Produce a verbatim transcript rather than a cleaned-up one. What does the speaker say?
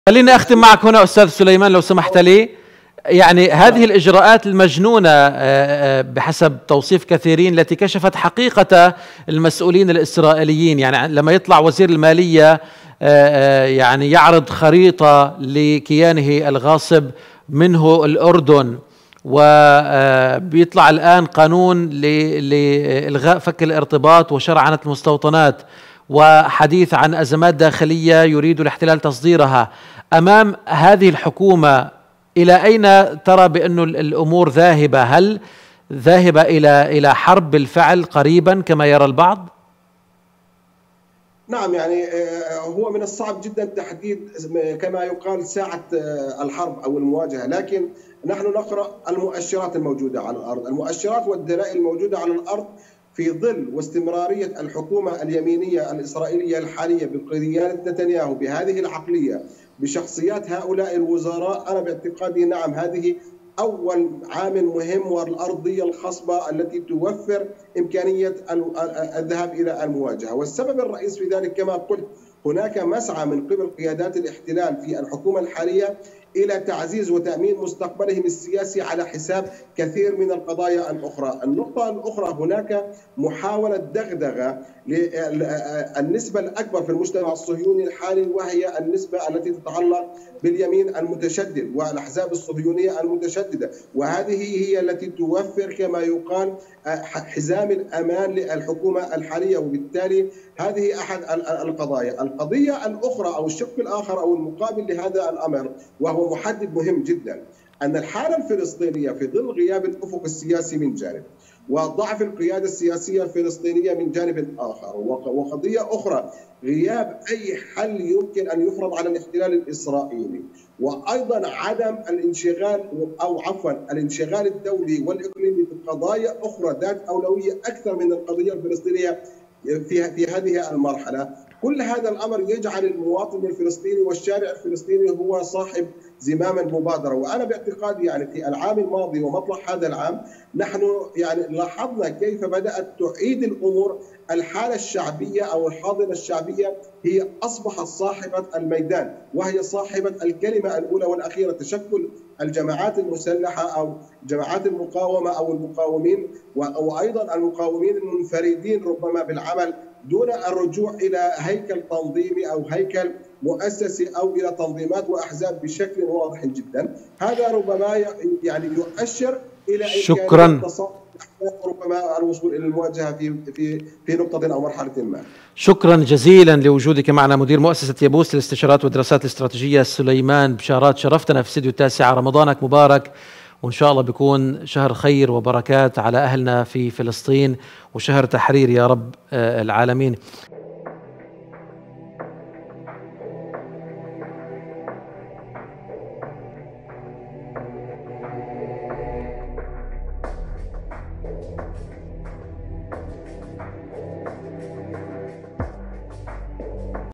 خليني أختم معك هنا أستاذ سليمان لو سمحت لي. يعني هذه الإجراءات المجنونة بحسب توصيف كثيرين التي كشفت حقيقة المسؤولين الإسرائيليين، يعني لما يطلع وزير المالية يعني يعرض خريطة لكيانه الغاصب منه الأردن، وبيطلع الآن قانون لإلغاء فك الارتباط وشرعنة المستوطنات، وحديث عن أزمات داخلية يريد الاحتلال تصديرها. أمام هذه الحكومة إلى أين ترى بأن الأمور ذاهبة؟ هل ذاهبة إلى إلى حرب بالفعل قريبا كما يرى البعض؟ نعم، يعني هو من الصعب جدا تحديد كما يقال ساعة الحرب أو المواجهة، لكن نحن نقرأ المؤشرات الموجودة على الأرض، المؤشرات والدلائل الموجودة على الأرض في ظل واستمرارية الحكومة اليمينية الإسرائيلية الحالية بقيادة نتنياهو بهذه العقلية بشخصيات هؤلاء الوزراء. أنا باعتقادي نعم هذه أول عامل مهم والأرضية الخصبة التي توفر إمكانية الذهاب إلى المواجهة. والسبب الرئيس في ذلك كما قلت هناك مسعى من قبل قيادات الاحتلال في الحكومة الحالية إلى تعزيز وتأمين مستقبلهم السياسي على حساب كثير من القضايا الأخرى. النقطة الأخرى هناك محاولة دغدغة للنسبة الأكبر في المجتمع الصهيوني الحالي، وهي النسبة التي تتعلق باليمين المتشدد والأحزاب الصهيونية المتشددة، وهذه هي التي توفر كما يقال حزام الأمان للحكومة الحالية. وبالتالي هذه أحد القضايا. القضية الأخرى أو الشق الآخر أو المقابل لهذا الأمر وهو محدد مهم جدا، أن الحالة الفلسطينية في ظل غياب الأفق السياسي من جانب وضعف القيادة السياسية الفلسطينية من جانب آخر، وقضية أخرى غياب أي حل يمكن أن يفرض على الاحتلال الإسرائيلي، وأيضا عدم الانشغال أو عفوا الانشغال الدولي والإقليمي بقضايا أخرى ذات أولوية أكثر من القضية الفلسطينية في في هذه المرحلة. كل هذا الأمر يجعل المواطن الفلسطيني والشارع الفلسطيني هو صاحب زمام المبادرة. وأنا باعتقادي يعني في العام الماضي ومطلع هذا العام نحن يعني لاحظنا كيف بدأت تعيد الأمور الحالة الشعبية أو الحاضنة الشعبية هي أصبحت صاحبة الميدان، وهي صاحبة الكلمة الأولى والأخيرة. تشكل الجماعات المسلحة أو جماعات المقاومة أو المقاومين وأيضا المقاومين المنفردين ربما بالعمل دون الرجوع إلى هيكل تنظيمي أو هيكل مؤسسي أو إلى تنظيمات وأحزاب بشكل واضح جدا. هذا ربما يعني يؤشر إلى شكرا ربما الوصول إلى المواجهة في في في نقطة أو مرحلة ما. شكرا جزيلا لوجودك معنا مدير مؤسسة يابوس للاستشارات والدراسات الاستراتيجية سليمان بشارات. شرفتنا في استديو التاسعة. رمضانك مبارك، وإن شاء الله بيكون شهر خير وبركات على أهلنا في فلسطين وشهر تحرير يا رب العالمين.